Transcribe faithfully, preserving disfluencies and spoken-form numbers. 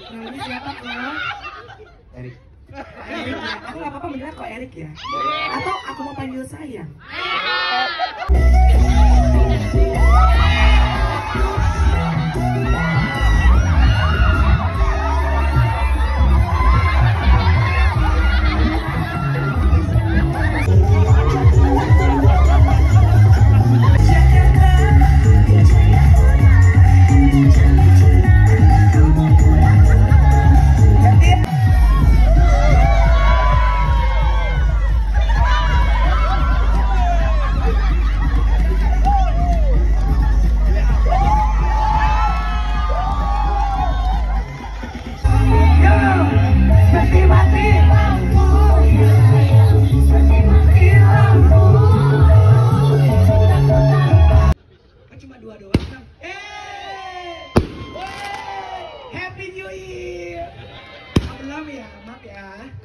Namanya siapa kok? Erik. Erik ya. Aku nggak apa-apa beneran kok Erik ya. Atau aku mau panggil sayang. Cuma dua doang kan? Eh, Happy New Year. Belum ya, maaf ya.